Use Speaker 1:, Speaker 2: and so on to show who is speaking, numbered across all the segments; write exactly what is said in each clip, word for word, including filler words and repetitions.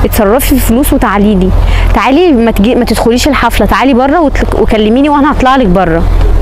Speaker 1: اتصرفي في فلوس وتعالي لي. تعالي ما تجي ما تدخليش الحفله، تعالي بره وكلميني وانا هطلع لك بره.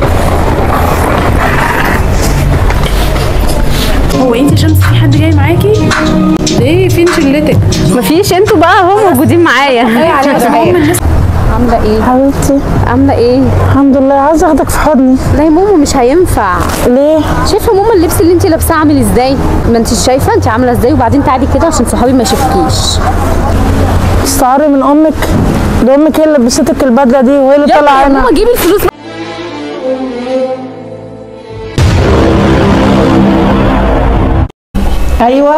Speaker 2: هو انت شمس في حد جاي معاكي؟ ليه فين شلتك؟
Speaker 1: مفيش، انتوا بقى اهو موجودين معايا. عامله ايه
Speaker 3: حبيبتي؟
Speaker 1: عامله ايه؟
Speaker 3: الحمد لله. عايزه اخدك في حضني.
Speaker 1: لا يا ماما مش هينفع.
Speaker 3: ليه؟
Speaker 1: شايفه ماما اللبس اللي انت لابساه عامل ازاي؟ ما انت شايفه انت عامله ازاي. وبعدين تعالي كده عشان صحابي ما يشوفكيش.
Speaker 3: تستعري من امك؟ ده امك هي اللي لبستك البدله دي وهي اللي طالعه
Speaker 1: يا ماما جيبي الفلوس.
Speaker 3: ايوه.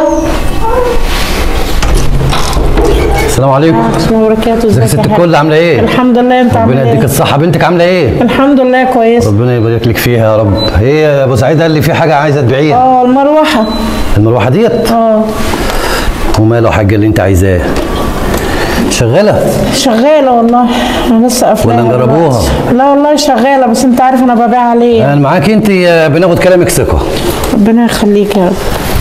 Speaker 4: السلام عليكم.
Speaker 3: ورحمة الله وبركاته.
Speaker 4: ازيك يا ست الكل؟ عامله ايه؟
Speaker 3: الحمد لله. انت عامل ايه؟
Speaker 4: ربنا يديك الصحه. بنتك عامله ايه؟
Speaker 3: الحمد لله كويس.
Speaker 4: ربنا يبارك لك فيها يا رب. هي يا ابو سعيد قال لي في حاجه عايزه تبيعيها.
Speaker 3: اه المروحه.
Speaker 4: المروحه ديت؟
Speaker 3: اه.
Speaker 4: وماله يا حاجه اللي انت عايزاه؟ شغاله؟
Speaker 3: شغاله والله. انا لسه قافلاها.
Speaker 4: ولا نجربوها؟
Speaker 3: لا والله شغاله، بس انت عارف انا ببيعها ليه.
Speaker 4: انا معاك انت، بناخد كلامك ثقه.
Speaker 3: ربنا يخليك يا رب.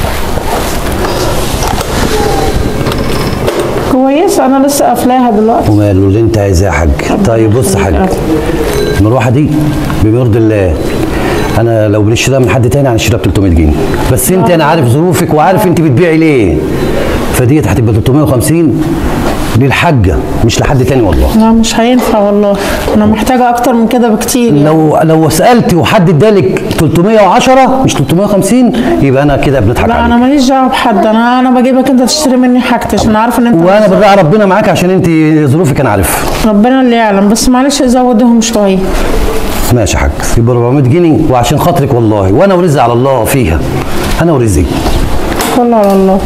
Speaker 3: كويسه، انا لسه قافلاها دلوقتي.
Speaker 4: وماله اللي انت عايزاه يا حاج. طيب بص يا حاج، المروحه دي بما يرضي الله انا لو بنشتريها من حد تاني هنشتريها ب تلتمية جنيه، بس انت انا عارف ظروفك وعارف انت بتبيعي ليه، فديت هتبقى تلتمية وخمسين للحاجه مش لحد تاني والله.
Speaker 3: لا مش هينفع والله، انا محتاجه اكتر من كده بكتير يعني.
Speaker 4: لو لو سالتي وحد ادالك تلتمية وعشرة مش تلتمية وخمسين يبقى انا كده بنضحك عليك.
Speaker 3: لا انا ماليش دعوه بحد، انا انا بجيبك انت تشتري مني حاجتي عشان عارف ان انت.
Speaker 4: وانا براعي ربنا معاك عشان انت ظروفك انا عارفها.
Speaker 3: ربنا اللي يعلم، بس معلش زودهم شويه.
Speaker 4: ماشي يا حاج، يبقى أربعمية جنيه وعشان خاطرك والله، وانا ورزقي على الله فيها، انا ورزقي
Speaker 3: كله على الله.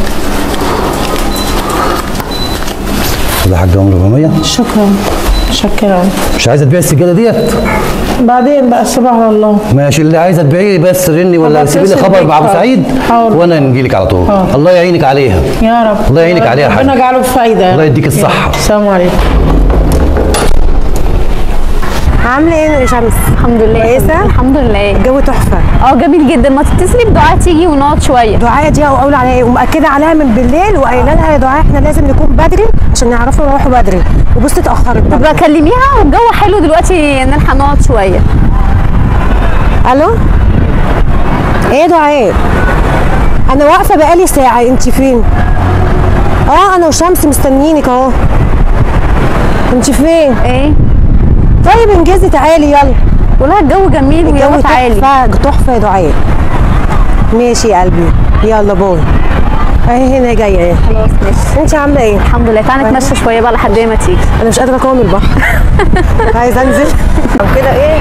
Speaker 4: خد يا حاج عمر أربعمية.
Speaker 3: شكرا شكرا.
Speaker 4: مش عايزه تبيع السجاده ديت؟
Speaker 3: بعدين بقى سيبها على الله.
Speaker 4: ماشي، اللي عايزه تبيعيه بس رني ولا سيبي لي خبر مع ابو سعيد وانا نجي لك على طول. حاضر. الله يعينك عليها
Speaker 3: يا رب.
Speaker 4: الله يعينك عليها يا حاج.
Speaker 3: ربنا يجعله بفايده.
Speaker 4: الله يديك الصحه.
Speaker 3: السلام عليكم.
Speaker 5: عامله ايه يا شمس؟
Speaker 1: الحمد لله
Speaker 5: كويسه؟
Speaker 1: الحمد لله.
Speaker 5: الجو تحفه.
Speaker 1: اه جميل جدا. ما تتصلي بدعاء تيجي ونقعد شويه.
Speaker 5: دعاء دي اقول عليها ايه؟ ومأكده عليها من بالليل وقايله لها يا دعاء احنا لازم نكون بدري عشان نعرفوا نروحوا بدري، وبصي اتاخرت.
Speaker 1: تبقى كلميها والجو حلو دلوقتي نلحق نقعد شويه.
Speaker 5: الو؟ ايه يا دعاء؟ انا واقفه بقالي ساعه، انت فين؟ اه انا وشمس مستنيينك اهو. انت فين؟
Speaker 1: ايه؟
Speaker 5: طيب انجزي تعالي يلا.
Speaker 1: والله الجو جميل ويلا تعالي.
Speaker 5: تحفه تحفه يا دعاء. ماشي يا قلبي يلا باي. اهي هنا جايه اهي.
Speaker 1: خلاص ماشي.
Speaker 5: انت عامله ايه؟
Speaker 1: الحمد لله. تعالي نتمشى شويه بقى لحد ما تيجي.
Speaker 5: انا مش قادره اقاوم البحر. عايزه انزل او كده ايه.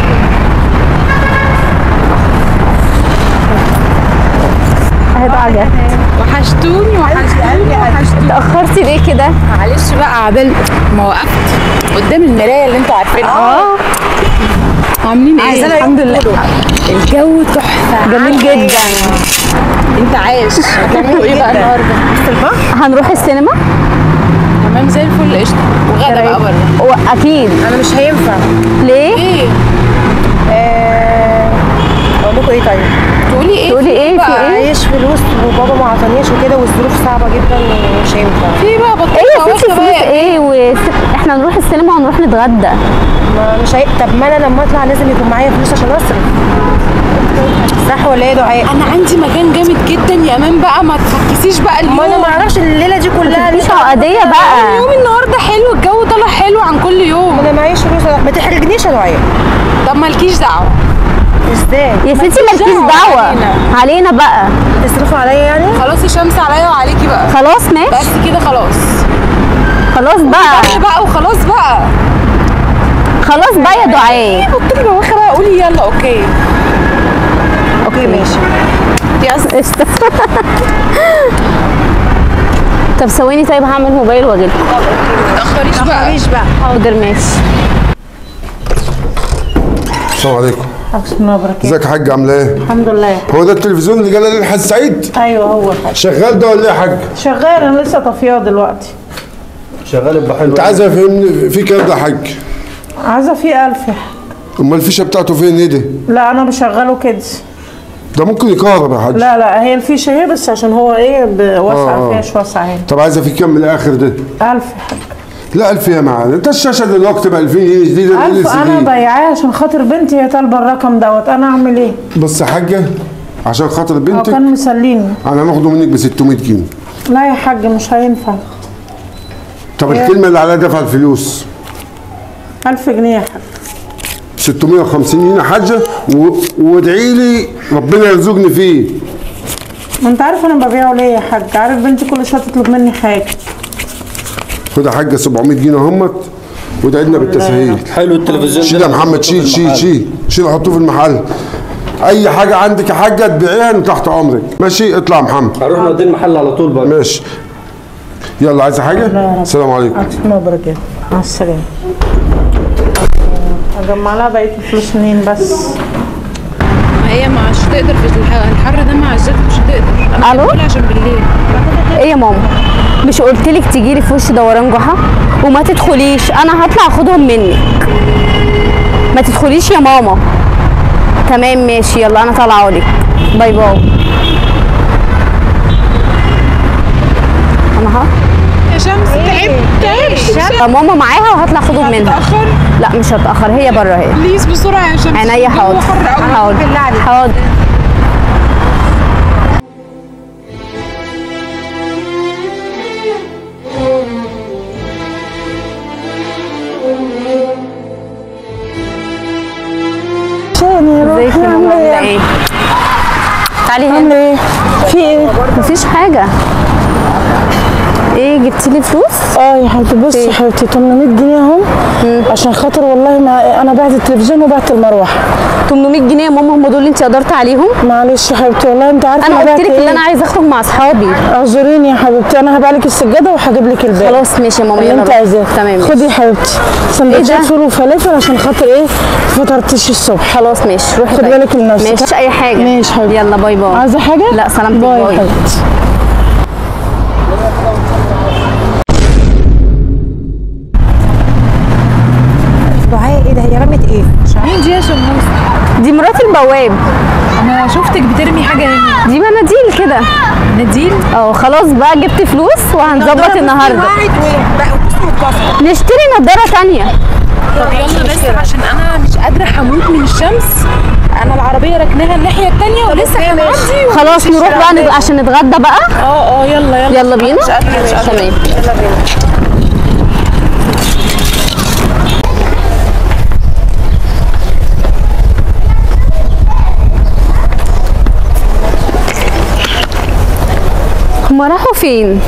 Speaker 1: اهي بقى جت.
Speaker 2: وحشتوني وحشتوني وحشتوني.
Speaker 1: اتاخرتي ليه كده؟
Speaker 2: معلش بقى عبال ما وقفت قدام المرايه اللي انتوا عارفينها. اه عاملين ايه؟
Speaker 1: الحمد لله.
Speaker 2: الجو تحفه
Speaker 1: جميل جدا.
Speaker 2: انت عايش هتعملوا ايه بقى النهارده؟
Speaker 5: بس البحر
Speaker 1: هنروح السينما.
Speaker 2: تمام زي الفل. قشطه. وغدا بقى بره.
Speaker 1: اكيد.
Speaker 5: انا مش هينفع.
Speaker 1: ليه؟
Speaker 2: ايه؟
Speaker 5: آه، اقول لكم ايه طيب؟
Speaker 2: تقولي ايه؟
Speaker 1: تقولي ايه؟ في ايه؟
Speaker 5: معيش فلوس وبابا ما عطانيش وكده والظروف صعبه جدا ومش هينفع.
Speaker 2: في بقى بطيخه.
Speaker 1: ايه يا ستي فلوس ايه وست... احنا نروح السينما ونروح نتغدى.
Speaker 5: ما مش هي... طب ما انا لما اطلع لازم يكون معايا فلوس عشان اصرف. صح ولا ايه يا دعاء؟
Speaker 2: انا عندي مكان جامد جدا يا امان بقى، ما تفكسيش بقى اليوم.
Speaker 5: ما انا ما اعرفش الليله دي كلها.
Speaker 1: مش عقديه بقى.
Speaker 2: اليوم النهارده حلو، الجو طلع حلو عن كل يوم.
Speaker 5: انا معيش فلوس. ما تحرجنيش يا دعاء.
Speaker 2: طب مالكيش دعوه.
Speaker 5: ازاي؟
Speaker 1: يا ستي مالكيش دعوه علينا. علينا بقى.
Speaker 5: تصرفوا عليا يعني؟
Speaker 2: خلاص يا شمس عليا وعليكي بقى.
Speaker 1: خلاص ماشي.
Speaker 2: بس كده خلاص.
Speaker 1: خلاص بقى.
Speaker 2: بقى وخلاص بقى.
Speaker 1: خلاص بقى يا دعاء.
Speaker 2: قلت لي بواخر بقى قولي يلا اوكي.
Speaker 5: اوكي ماشي.
Speaker 2: يس
Speaker 1: قشطه. طب ثواني طيب هعمل موبايل واجيلكم.
Speaker 2: ما تاخريش بقى.
Speaker 5: ما تاخريش بقى.
Speaker 1: حاضر ماشي.
Speaker 6: السلام عليكم.
Speaker 3: بسم الله وبركاته.
Speaker 6: ازيك يا حاج عامله ايه؟
Speaker 3: الحمد لله.
Speaker 6: هو ده التلفزيون اللي جالي للحاج سعيد؟
Speaker 3: ايوه هو الحاج.
Speaker 6: شغال ده ولا ايه يا حاج؟
Speaker 3: شغال، انا لسه طافياه دلوقتي.
Speaker 4: شغال يبقى حلو.
Speaker 6: انت عايزه فين في كام ده يا حاج؟
Speaker 3: عايزه فيه ألف.
Speaker 6: امال الفيشه بتاعته فين ايه دي؟
Speaker 3: لا انا بشغله كده.
Speaker 6: ده ممكن يكهرب يا حاج.
Speaker 3: لا لا هي الفيشه اهي بس عشان هو ايه ب- واسع
Speaker 6: آه، آه.
Speaker 3: فيش واسع اهي.
Speaker 6: طب عايزه في كام من الاخر ده؟
Speaker 3: ألف يا حاج.
Speaker 6: لا ألف يا معلم، انت الشاشه دلوقتي ب ألفين جنيه جديده ال
Speaker 3: ألف
Speaker 6: سي
Speaker 3: انا
Speaker 6: دي.
Speaker 3: ضيعاه عشان خاطر بنتي هي طالبه الرقم دوت، انا اعمل ايه؟
Speaker 6: بس يا حاجه عشان خاطر
Speaker 3: هو
Speaker 6: بنتك
Speaker 3: كان مسليني.
Speaker 6: انا هناخده منك ب ستمية جنيه.
Speaker 3: لا يا حاج مش هينفع.
Speaker 6: طب الكلمه اللي عليها دفع الفلوس
Speaker 3: ألف جنيه يا حاج.
Speaker 6: ستمية وخمسين جنيه يا حاجه و- وادعي لي ربنا يرزقني فيه.
Speaker 3: ما انت عارف انا ببيعه ليه يا حاج؟ عارف بنتي كل شويه تطلب مني حاجه.
Speaker 6: خد يا حاجه سبعمية جنيه اهمت وادعي لنا بالتسهيل.
Speaker 7: حلو التلفزيون
Speaker 6: شيل يا محمد، شيل شيل شيل شيل حطوه في المحل. اي حاجه عندك يا حاجه تبيعيها انا تحت امرك. ماشي اطلع يا محمد.
Speaker 7: هنروح نودي المحل على طول بقى.
Speaker 6: ماشي يلا، عايزه حاجه؟ السلام عليكم.
Speaker 3: الله وبركاته. مع السلامه. اجمع لها بقيه الفلوس منين بس؟
Speaker 2: ما هي مش هتقدر في الح- الحر ده مع الزيت مش هتقدر. انا
Speaker 1: ألو؟
Speaker 2: بقول عشان بالليل.
Speaker 1: ايه يا ماما؟ مش قلتلك تجيلي في وش دوران جحا وما تدخليش؟ انا هطلع اخدهم منك. ما تدخليش يا ماما. تمام ماشي، يلا انا طالعه لك. باي باي. انا ها
Speaker 2: يا شمس تعبت تعبت.
Speaker 1: آه، ماما معاها وهطلع اخدهم منها.
Speaker 2: هتتأخر؟
Speaker 1: لا مش هتاخر، هي بره اهي.
Speaker 2: بليز بسرعه يا شمس.
Speaker 1: عينيا
Speaker 2: الجو
Speaker 1: حاضر.
Speaker 2: حر قوي.
Speaker 1: حاضر حاضر.
Speaker 3: عشان يا
Speaker 1: ازيك
Speaker 3: روحي
Speaker 1: يا ماما؟
Speaker 3: عامله
Speaker 1: عامله
Speaker 3: ايه؟
Speaker 1: ايه؟ تعالي
Speaker 3: عامله
Speaker 1: هنا.
Speaker 3: ايه؟ في ايه؟
Speaker 1: مفيش حاجه. ايه جبتي لي فلوس؟
Speaker 3: اه يا حبيبتي بصي يا حبيبتي تمنمية جنيه اهم عشان خاطر والله ما انا بعت التلفزيون وبعت المروحه.
Speaker 1: تمنمية جنيه يا ماما، هم دول اللي انت قدرت عليهم؟
Speaker 3: معلش يا حبيبتي والله انت عارفه
Speaker 1: انا قلت
Speaker 3: بعت
Speaker 1: لك
Speaker 3: ايه؟
Speaker 1: ان انا عايزه اخرج مع اصحابي.
Speaker 3: اعذريني يا حبيبتي انا هبيع لك السجاده وهجيب لك الباقي.
Speaker 1: خلاص ماشي يا ماما،
Speaker 3: اللي
Speaker 1: يلا
Speaker 3: انت
Speaker 1: روح.
Speaker 3: عايزاه.
Speaker 1: تمام
Speaker 3: خدي يا حبيبتي سندوتشات
Speaker 1: ده؟
Speaker 3: فول وفلافل عشان خاطر ايه فطرتيش الصبح.
Speaker 1: خلاص ماشي، روحي.
Speaker 3: خدي
Speaker 1: طيب.
Speaker 3: بالك من نفسك.
Speaker 1: ماشي اي حاجه.
Speaker 3: ماشي حبيبتي.
Speaker 1: يلا باي باي.
Speaker 3: عايزه حاجه؟
Speaker 1: لا سلامتك.
Speaker 3: باي
Speaker 1: باي.
Speaker 3: يا حبيبتي.
Speaker 5: دعاء ايه ده؟ هي رمت ايه؟
Speaker 2: مين دي يا شمس؟
Speaker 1: دي مرات البواب.
Speaker 2: انا شفتك بترمي حاجه هنا.
Speaker 1: دي مناديل كده.
Speaker 2: نادين.
Speaker 1: اه خلاص بقى جبت فلوس وهنظبط النهارده. نشتري نضاره تانية.
Speaker 2: طب يلا بس عشان انا مش قادره هموت من الشمس. انا العربيه ركناها الناحيه التانيه ولسه هنعدي.
Speaker 1: خلاص نروح بقى نت- عشان نتغدى بقى.
Speaker 2: اه اه يلا يلا.
Speaker 1: يلا بينا.
Speaker 2: مش قادره مش قادره.
Speaker 1: تمام.
Speaker 2: يلا بينا.
Speaker 1: هما راحوا فين؟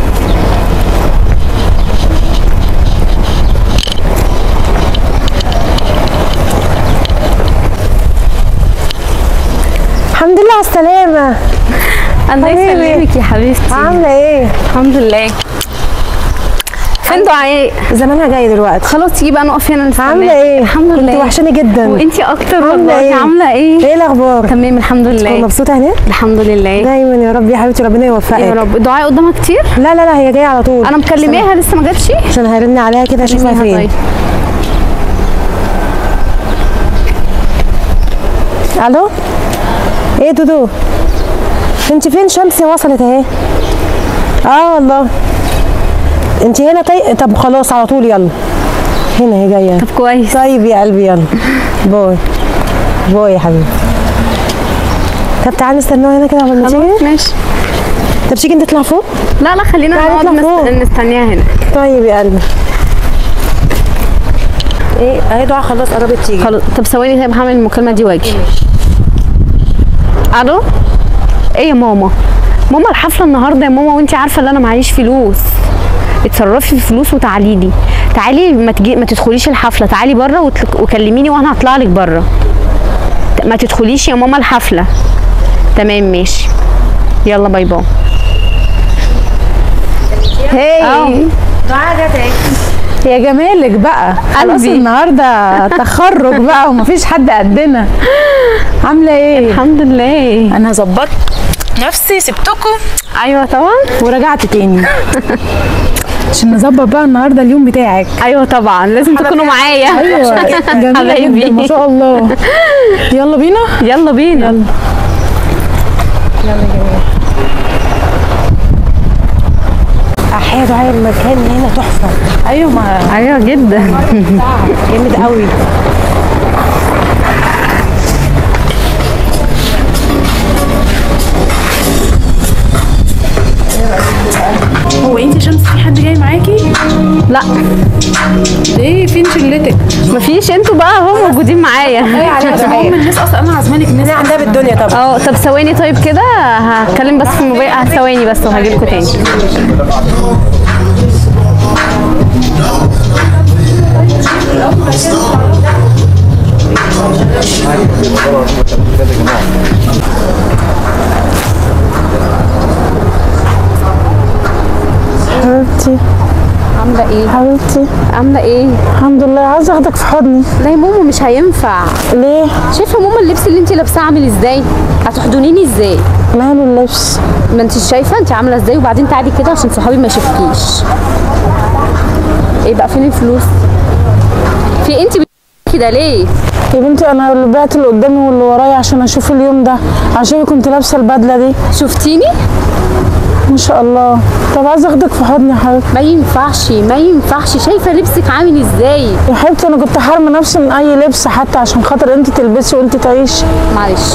Speaker 5: الحمد لله على السلامه.
Speaker 1: الله
Speaker 5: حبيبي.
Speaker 1: يسلمك يا حبيبتي.
Speaker 5: عامله ايه؟
Speaker 1: الحمد لله. فين دعاء؟
Speaker 5: زمانها جاي دلوقتي.
Speaker 1: خلاص تيجي بقى نقف هنا نستناك.
Speaker 5: عامله ايه؟
Speaker 1: الحمد لله.
Speaker 5: كنت وحشاني جدا.
Speaker 1: وانتي اكتر
Speaker 5: عامله
Speaker 1: والله.
Speaker 5: ايه؟
Speaker 1: عامله ايه؟
Speaker 5: ايه الاخبار؟
Speaker 1: تمام الحمد لله.
Speaker 5: مبسوطه هناك؟
Speaker 1: الحمد لله.
Speaker 5: دايما يا رب يا حبيبتي ربنا يوفقك.
Speaker 1: يا رب. دعاء قدامها كتير؟
Speaker 5: لا لا لا هي جايه على طول.
Speaker 1: انا مكلماها لسه ما جاتش.
Speaker 5: عشان هرن عليها كده اشوفها
Speaker 1: كلميها
Speaker 5: فين.
Speaker 1: طيب.
Speaker 5: الو؟ ايه دودو؟ انت فين؟ شمسي وصلت اهي. اه والله. انت هنا طيب؟ طب خلاص على طول يلا. هنا هي جايه.
Speaker 1: طب كويس.
Speaker 5: طيب يا قلبي يلا. باي. باي يا حبيبتي. طب تعالي نستنوها هنا كده قبل ما تيجي.
Speaker 1: خلاص ماشي.
Speaker 5: طب تيجي نطلع فوق؟
Speaker 1: لا لا خلينا
Speaker 5: تعالي
Speaker 1: نقعد
Speaker 5: نطلع فوق.
Speaker 1: نست... نستنيها هنا.
Speaker 5: طيب يا قلبي. ايه اهي دعاء خلاص قربت تيجي.
Speaker 1: خلاص طب ثواني طيب هعمل المكالمه دي واجي. الو؟ ايه يا ماما؟ ماما الحفله النهارده يا ماما وانتي عارفه ان انا معيش فلوس. اتصرفي في الفلوس وتعالي لي. تعالي ما تجي ما تدخليش الحفله، تعالي بره وتل... وكلميني وانا هطلع لك بره. ما تدخليش يا ماما الحفله. تمام ماشي. يلا باي باي.
Speaker 3: هاي
Speaker 5: دعاء جت اهي.
Speaker 3: يا جمالك بقى خلاص
Speaker 1: قلبي.
Speaker 3: النهارده تخرج بقى ومفيش حد قدنا. عامله ايه؟
Speaker 1: الحمد لله.
Speaker 2: انا ظبطت نفسي سبتكم.
Speaker 1: ايوه طبعا.
Speaker 3: ورجعت تاني عشان نظبط بقى النهارده اليوم بتاعك.
Speaker 1: ايوه طبعا لازم تكونوا معايا.
Speaker 3: ايوه جميله
Speaker 1: حبايبي.
Speaker 3: جدا ما شاء الله. يلا بينا.
Speaker 1: يلا بينا.
Speaker 3: يلا.
Speaker 5: يلا جميل. احياء دعاء المكان هنا تحفه.
Speaker 2: ايوه ما
Speaker 1: ايوه جدا.
Speaker 5: جامد قوي.
Speaker 2: هو انت شمس في حد جاي معاكي؟
Speaker 1: لا
Speaker 2: ليه فين شلتك؟
Speaker 1: مفيش، انتوا بقى هم موجودين معايا.
Speaker 2: هم الناس اصلا انا عازمانك ناس
Speaker 5: انا عندها بالدنيا طبعا.
Speaker 1: اه طب ثواني طيب كده هتكلم بس في الموبايل. اه ثواني بس وهجيلكوا تاني.
Speaker 3: حبيبتي
Speaker 1: عامله ايه؟
Speaker 3: حبيبتي
Speaker 1: عامله ايه؟
Speaker 3: الحمد لله. عايزه اخدك في حضني.
Speaker 1: لا يا ماما مش هينفع.
Speaker 3: ليه؟
Speaker 1: شايفه ماما اللبس اللي انت لابساه عامل ازاي؟ هتحضنيني ازاي؟
Speaker 3: ماله اللبس؟
Speaker 1: ما انت شايفه انت عامله ازاي. وبعدين تعالي كده عشان صحابي ما يشوفكيش. ايه بقى فين الفلوس؟ في انت كده ليه؟
Speaker 3: يا بنتي انا اللي بعت اللي قدامي واللي ورايا عشان اشوف اليوم ده، عشان كنت لابسه البدله دي.
Speaker 1: شفتيني؟
Speaker 3: ما شاء الله. طب عايزه اخدك في حضني يا حبيبتي.
Speaker 1: ما ينفعش ما ينفعش. شايفه لبسك عامل ازاي؟
Speaker 3: يا حبيبتي انا كنت حارمه نفسي من اي لبس حتى عشان خاطر انت تلبسي وانت تعيشي.
Speaker 1: معلش.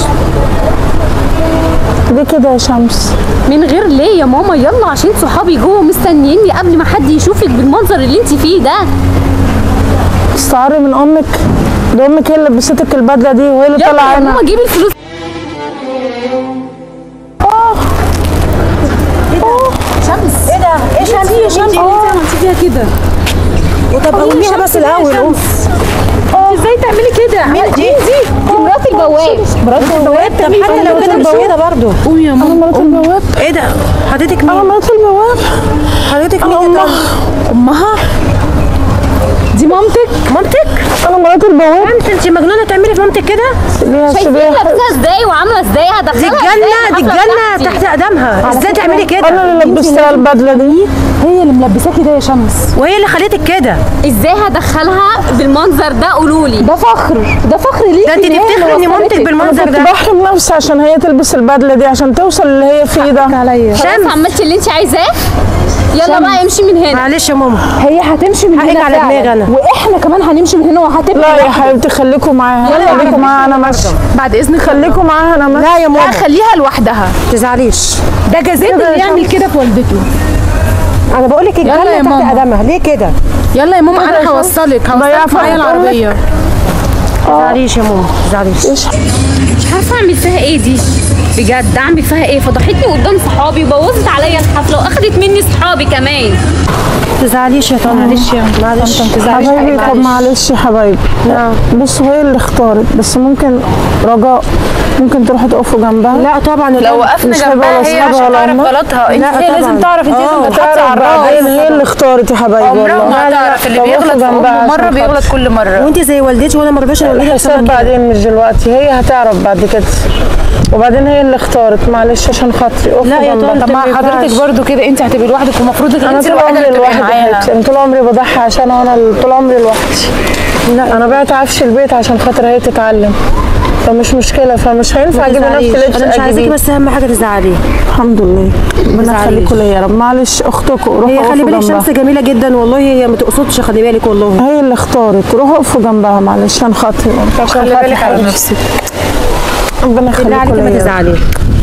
Speaker 3: ليه كده يا شمس؟
Speaker 1: من غير ليه يا ماما؟ يلا عشان صحابي جوه مستنيني قبل ما حد يشوفك بالمنظر اللي انت فيه ده.
Speaker 3: تستعري من امك؟ ده امك هي اللي لبستك البدله دي وهي اللي طالعه
Speaker 1: يلا يا
Speaker 3: هنا.
Speaker 1: ماما جيبي الفلوس.
Speaker 5: شمس ايه ده؟ ايه شمس؟
Speaker 2: يا شمس انت عملتي فيها كده؟
Speaker 5: وطب قوميها بس الاول. قوم.
Speaker 1: ازاي تعملي كده؟
Speaker 5: مين دي؟
Speaker 1: دي مرات البواب.
Speaker 5: مرات البواب. طب حتى لو كده مش كده برضه.
Speaker 2: قومي يا ماما.
Speaker 3: مرات البواب.
Speaker 5: ايه ده؟ حضرتك مين؟
Speaker 3: انا مرات البواب.
Speaker 5: حضرتك مين؟
Speaker 3: امها.
Speaker 2: امها؟ دي مامتك؟
Speaker 5: مامتك؟
Speaker 3: انا مرات البواب.
Speaker 5: انت انت مجنونه تعملي في مامتك كده؟
Speaker 3: ليه
Speaker 1: شايفين
Speaker 3: سيبيها؟
Speaker 1: لابسه ازاي وعامله ازاي؟ هدخلها
Speaker 5: دي الجنه دي الجنه تحت اقدامها. ازاي تعملي كده؟
Speaker 3: انا اللي لبستها البدله دي.
Speaker 2: هي اللي ملبساكي ده يا شمس.
Speaker 5: وهي اللي خليتك كده.
Speaker 1: ازاي هدخلها بالمنظر ده؟ قولوا لي.
Speaker 2: ده فخر ده فخر ليكي.
Speaker 5: ده انت تفتخري ان مامتك بالمنظر
Speaker 3: كنت
Speaker 5: ده.
Speaker 3: بحرم نفسي عشان هي تلبس البدله دي عشان توصل اللي هي فيه ده.
Speaker 2: عليا.
Speaker 1: خلاص عملتي اللي انت عايزاه. يلا بقى امشي من هنا.
Speaker 5: معلش يا ماما.
Speaker 2: هي هتمشي من
Speaker 5: حقك
Speaker 2: هنا
Speaker 5: على
Speaker 2: فعلا.
Speaker 5: دماغي انا.
Speaker 2: واحنا كمان هنمشي من هنا وهتبقى
Speaker 3: لا يا
Speaker 2: لوحدك.
Speaker 3: حبيبتي خليكوا معاها. خليكوا معاها انا ماشيه.
Speaker 2: بعد اذنك
Speaker 3: خليكوا معاها انا ماشيه.
Speaker 5: لا يا
Speaker 2: لا
Speaker 5: ماما
Speaker 2: خليها لوحدها.
Speaker 5: ما تزعليش.
Speaker 2: ده جزيت اللي يعمل كده في والدته.
Speaker 5: انا بقول لك
Speaker 2: يلا يا
Speaker 5: الجنه تحت
Speaker 2: ماما.
Speaker 5: قدامها. ليه كده؟
Speaker 2: يلا يا ماما انا هوصلك هوصلك معايا العربيه.
Speaker 5: ما تزعليش يا ماما ما تزعليش.
Speaker 1: مش عارفه اعمل فيها ايه دي بجد. اعمل فيها ايه؟ فضحتني قدام صحابي وبوظت عليا الحفله واخدت مني صحابي كمان.
Speaker 5: ما تزعليش يا طنط. معلش يا معلش.
Speaker 3: حبايبي طب معلش يا حبايبي.
Speaker 5: نعم.
Speaker 3: بصوا هي اللي اختارت بس ممكن رجاء ممكن تروحوا تقفوا جنبها.
Speaker 5: لا طبعا
Speaker 2: لو وقفنا
Speaker 3: مش هيبقى
Speaker 2: جنبها
Speaker 3: ولا
Speaker 2: هي
Speaker 3: أصحابها
Speaker 2: عشان
Speaker 3: ولا
Speaker 2: تعرف
Speaker 3: أمها.
Speaker 2: غلطها. انت
Speaker 5: لا
Speaker 2: هي
Speaker 5: طبعاً.
Speaker 2: لازم تعرف انت لازم تتحطي على
Speaker 3: تعرف
Speaker 2: الراس.
Speaker 3: بعدين هي اللي اختارت يا حبايبي
Speaker 2: عمرها
Speaker 3: والله.
Speaker 2: ما هتعرف. اللي بيغلط في امه مره بيغلط كل مره.
Speaker 5: وانت زي والدتي وانا ما رضاش اقول لك
Speaker 3: الحساب بعدين مش دلوقتي. هي هتعرف بعد كده. وبعدين هي اللي اختارت. معلش عشان خاطري اقفوا
Speaker 5: لا يا
Speaker 3: جنبها.
Speaker 5: طنط.
Speaker 2: طب ما
Speaker 5: ما
Speaker 2: حضرتك
Speaker 5: ينفعش.
Speaker 2: برضو كده انت هتبقي لوحدك ومفروض
Speaker 3: انا
Speaker 2: انت
Speaker 3: طول
Speaker 2: الوحيده
Speaker 3: عمري
Speaker 2: اللي تبقي
Speaker 3: لوحدي يا
Speaker 2: معاها.
Speaker 3: حبيبتي. انا طول عمري بضحي عشان انا ال- طول عمري لوحدي. لا انا بعت عفش البيت عشان خاطر هي تتعلم فمش مشكله فمش هينفع اجيب نفس اللبس
Speaker 5: انا مش عايزاكي
Speaker 3: اجيبيه.
Speaker 5: بس اهم حاجه تزعلي.
Speaker 3: الحمد لله ربنا
Speaker 5: تزعليش.
Speaker 3: يخليكم ليا يا رب. معلش اختكم روحوا
Speaker 5: هي خلي
Speaker 3: اقفوا
Speaker 5: بالك
Speaker 3: جنبها.
Speaker 5: شمس جميله جدا والله. هي ما تقصدش. خلي بالك والله.
Speaker 3: هي اللي اختارت. روحوا اقفوا جنبها معلش عشان خاطري. عشان
Speaker 2: خلي
Speaker 3: خاطري
Speaker 2: بالك على
Speaker 3: حبيبتي.
Speaker 2: نفسك.
Speaker 3: ربنا
Speaker 5: بالله
Speaker 3: يخليكم
Speaker 5: عليكي ما
Speaker 3: ليا.
Speaker 5: تزعلي.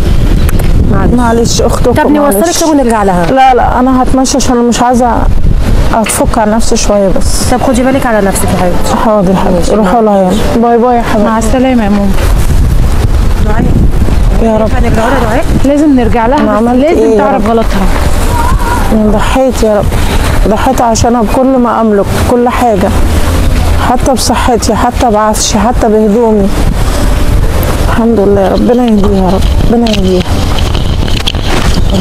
Speaker 3: معلش اختكم.
Speaker 5: طب
Speaker 3: معلش.
Speaker 5: نوصلك طب ونرجع لها.
Speaker 3: لا لا انا هتمشى عشان مش عايزه اتفك عن نفسي شويه بس.
Speaker 5: طب خدي بالك على نفسك يا حبيبتي.
Speaker 3: حاضر حبيبتي. روحوا لها يلا. باي باي يا حبيبتي.
Speaker 2: مع السلامه يا ماما.
Speaker 5: دعاء
Speaker 3: يا رب.
Speaker 5: هنرجع لها دعاء.
Speaker 2: لازم نرجع
Speaker 3: أنا
Speaker 2: لها.
Speaker 3: عملت
Speaker 2: لازم
Speaker 3: إيه يا
Speaker 2: تعرف
Speaker 3: رب؟
Speaker 2: غلطها.
Speaker 3: أنا ضحيت يا رب. ضحيت عشانها بكل ما املك كل حاجه حتى بصحتي حتى بعفشي حتى بهدومي. الحمد لله ربنا يهديها يا رب. ربنا يهديها.